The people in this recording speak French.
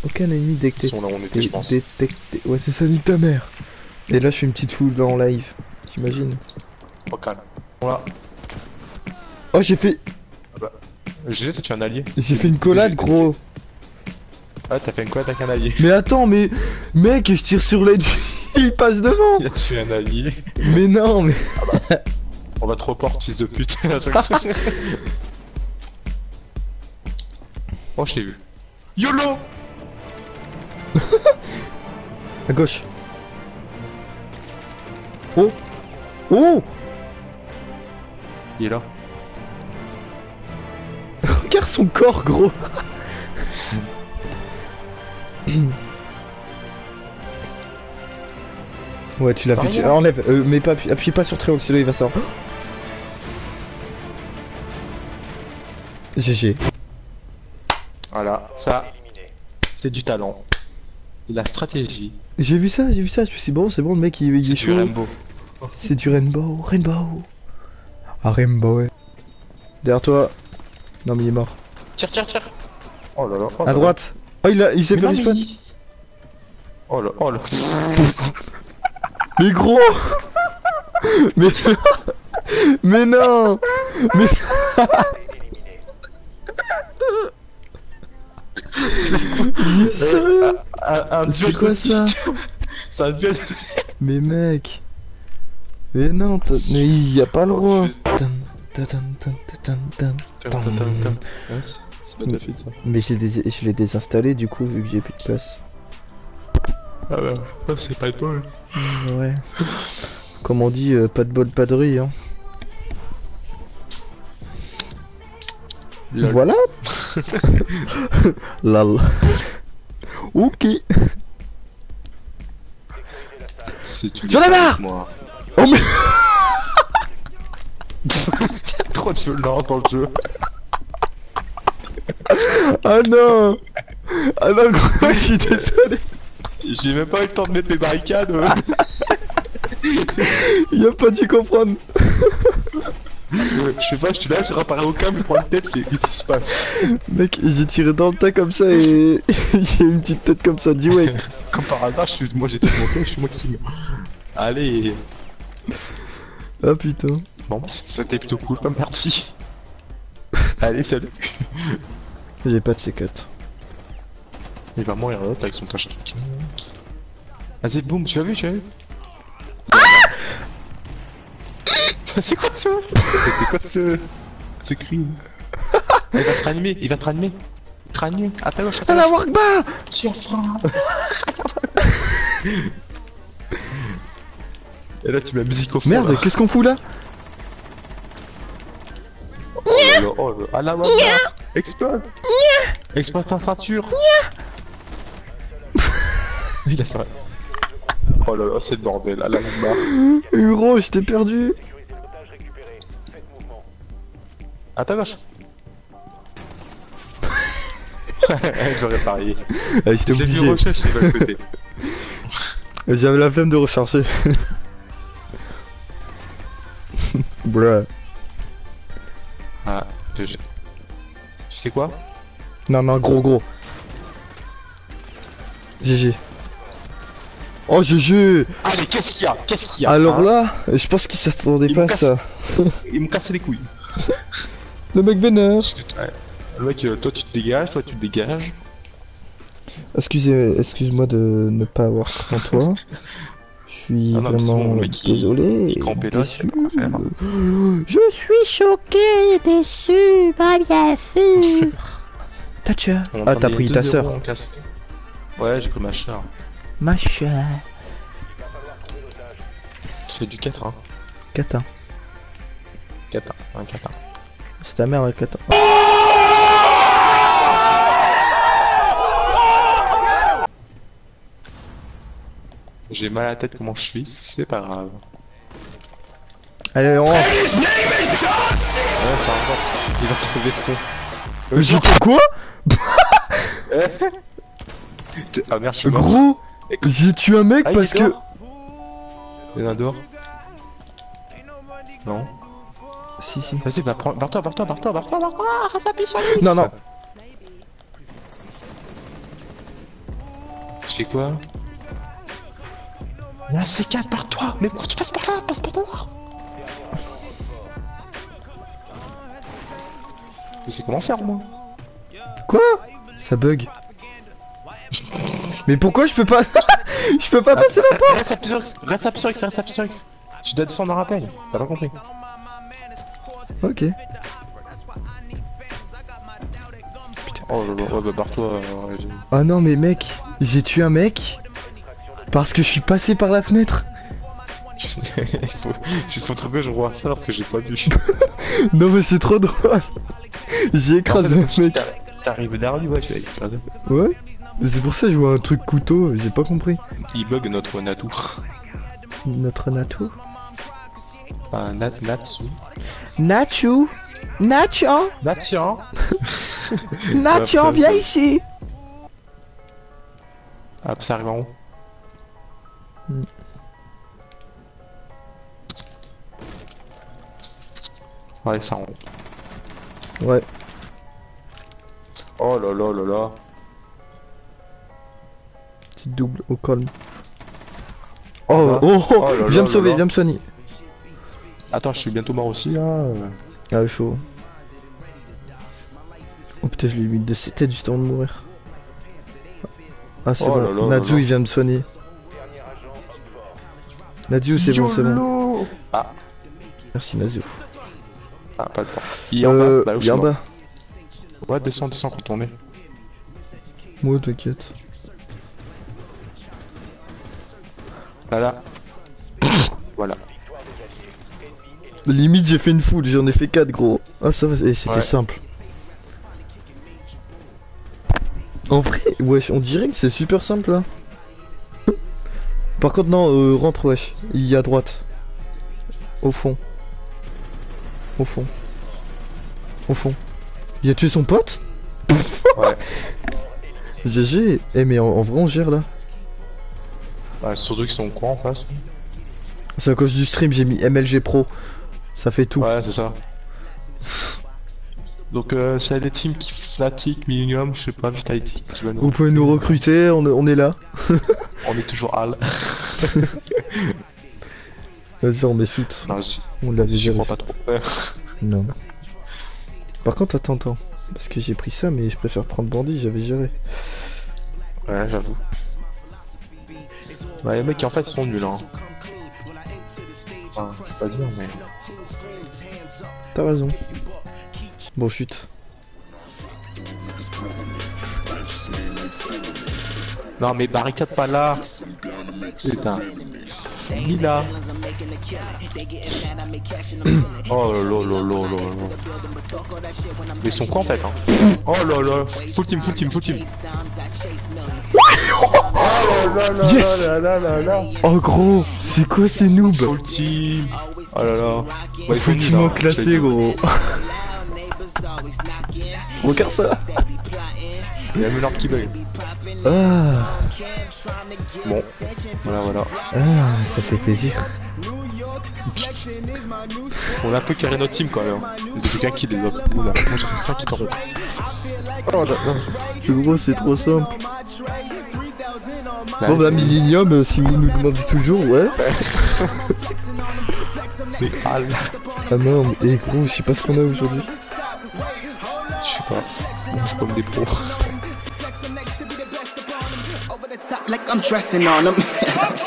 Aucun ennemi Ils détecté. sont là où on était, je pense. Détecté. Ouais, c'est ça, nique ta mère. Et là, je fais une petite foule en live. T'imagines? Oh, calme. Voilà. Oh, j'ai fait. Ah bah. J'ai tu es un allié. J'ai fait une collade, gros. Ah, t'as fait une collade avec un allié. Mais attends, mais. Mec, je tire sur l'ennemi. Il passe devant. Il a tué un allié. Mais non, mais. On va te report, fils de pute. Oh, je t'ai vu. YOLO! À gauche. Oh. Oh. Il est là. Regarde son corps, gros. Ouais, tu l'as vu. Enlève. Mais pas appuie pas sur triangle, sinon il va sortir. GG. Voilà, ça, c'est du talent. C'est de la stratégie. J'ai vu ça, je me suis dit, bon, c'est bon, le mec il est C'est du chaud. Rainbow. C'est du Rainbow. Ah, Rainbow, ouais. Derrière toi. Non, mais il est mort. Tire. Oh là là. Oh là À là. droite. Oh, il s'est Mais fait non, respawn. mais- Oh là. Mais gros. Mais mais non. Mais il est sérieux. C'est quoi ça? Ça duel. Mais mec. Mais non, mais il y a pas le droit. C'est pas de la fuite, ça. Mais je l'ai désinstallé du coup vu que j'ai plus de place. Ah bah, c'est pas de bol. Ouais. Comme on dit, pas de bol, pas de riz, hein. Lol. Voilà. Lol. Ok. J'en ai marre. Moi. Oh mais. Trop de violence dans le jeu. Ah non. Ah non gros, je suis désolé. J'ai même pas eu le temps de mettre mes barricades. Il a pas dû comprendre. Je sais pas, je suis là, je réparais au câble, je prends une tête, qu'est-ce qui se passe? Mec, j'ai tiré dans le tas comme ça et il y a une petite tête comme ça, dis wait. Comme par hasard, moi j'étais monté, je suis moi qui suis mort. Allez. Ah putain. Bon, c'était plutôt cool comme partie. Allez, salut. J'ai pas de C4. Il va mourir l'autre avec son tâche. Vas-y, boum, tu as vu? C'est quoi ça? C'est quoi ce cri? Il va te ranimer, il va te ranimer. Il te ranime, à ta gauche, à ta Ah la gauche. Wakba. Tire, frappe. Et là tu mets la musique au fond. Merde, là. qu'est-ce qu'on fout là? Oh là, à la main. Explose. Explose ta ceinture. Il a fait... Oh là là, c'est le bordel, à la barre. Gros, je t'ai perdu. À ta gauche. J'aurais parié. Allez, j'étais J'ai vu obligé. recherche, il va le côté. J'avais la flemme de recharger. Bruh. Ah, tu sais quoi? Non, non, gros. GG. Oh, GG. Allez, qu'est-ce qu'il y a? Qu'est-ce qu'il y a? Alors hein? là, je pense qu'il s'attendait Il pas me à casse. ça. Ils m'ont cassé les couilles. Le mec vénère. Ouais. Le mec, toi tu te dégages, toi tu te dégages. Excuse-moi de ne pas avoir cru en toi. Je suis Ah non, mais c'est vraiment bon, le mec, désolé. il campait là, déçu. c'est pas faire. Je suis choqué et déçu, bah bien sûr. Tacha. On Ah, entend t'as des pris ta 2-0, sœur. on casse. Ouais, j'ai pris ma soeur. Ma chère. C'est du 4 hein. Kata. 4 un 4 C'est ta mère la Kata. J'ai mal à la tête comment je suis, c'est pas grave. Allez, on rentre. Ouais, c'est un bot, il va trouver ce con. J'ai dit quoi? Ah merde, je suis mort. Gros, j'ai tué un mec Ah, il parce est que... dehors. Il y en a dehors. Non. Si. Vas-y, va prendre. Barre-toi. Ça appuie sur lui. Non. Tu fais quoi? Il y a un C4 par toi. Mais pourquoi tu passes par là? Passe par là. Je sais comment faire moi. Quoi? Ça bug. Mais pourquoi je peux pas... Je peux pas passer la porte? Reste appuyé sur X, reste appuyé sur X, reste appuyé sur X. Tu dois descendre en rappel. T'as pas compris. Ok. Oh là là, ouais, bah barre-toi. Oh non mais mec, j'ai tué un mec parce que je suis passé par la fenêtre. Il faut trop que je vois ça parce que j'ai pas vu. Non mais c'est trop drôle. J'ai écrasé un mec. T'arrives derrière lui, ouais, tu l'as écrasé. Ouais. C'est pour ça que je vois un truc couteau, j'ai pas compris. Il bug notre Natu. Notre Natou. Natsu. Nachu. Nacho. Natien. Nacho, viens ici. Hop, ça arrive en haut. Ouais, ça en haut. Ouais. Oh là là là là. Petit double au calme. Oh, oh, oh, là viens là me sauver, là. viens me soigner. Attends, je suis bientôt mort aussi là. Ah, chaud. Oh putain, je lui ai mis de ses têtes juste avant de mourir. Ah, c'est Oh bon. là là Natsu, là là. il vient me soigner. Natsu, c'est bon, c'est bon. YOLO. Ah, Merci, Natsu. ah, pas le temps. Il est en bas. Bah, où je il est suis en mort. bas. Ouais, descends, quand on est. Moi, t'inquiète. Là. Voilà. Limite, j'ai fait une foule, j'en ai fait 4, gros. Ah, ça va, c'était Ouais. simple. En vrai, wesh, on dirait que c'est super simple là. Par contre, non, rentre, wesh. Il y a à droite. Au fond. Au fond. Au fond. Il a tué son pote? Ouais. GG. Eh, mais en vrai, on gère là. Bah, surtout qu'ils sont quoi en face. C'est à cause du stream, j'ai mis MLG Pro. Ça fait tout. Ouais, c'est ça. Donc, c'est les teams qui Fnatic, Millennium, je sais pas, Vitality qui va nous. Vous pouvez nous recruter, on est là. On est toujours Hal. Vas-y, on met soute. Non, On l'avait j'y géré. crois pas trop. Non. Par contre, attends. Parce que j'ai pris ça, mais je préfère prendre bandit, j'avais géré. Ouais, j'avoue. Ouais, les mecs, en fait, ils sont nuls, hein. Enfin, je peux pas dire, mais. T'as raison. Bon, chute. Non, mais barricade pas là. Putain. Ni là. Oh là là là là là là. Mais ils sont quoi en fait, hein? Oh là là. Full team. Yes. Oh gros, c'est quoi ces noobs? Full team. Oh là là. Ouais, ils sont nuls, Effectivement hein, classé, je te gros. Regarde ça. Il y a même l'arbre qui bug. Ah, Bon, voilà. ah, ça fait plaisir. On a un peu carré notre team quand même. Ils ont fait qu'un kill les autres. Oula, moi j'ai fait 5 kills par contre. Oh là là. Gros, c'est trop simple. Ouais, Bon bah Millennium, si vous nous demandez toujours, ouais. mais Hal. Ah non, mais gros, je sais pas ce qu'on a aujourd'hui. Je sais pas. Je suis comme des pros. Like I'm dressing on them.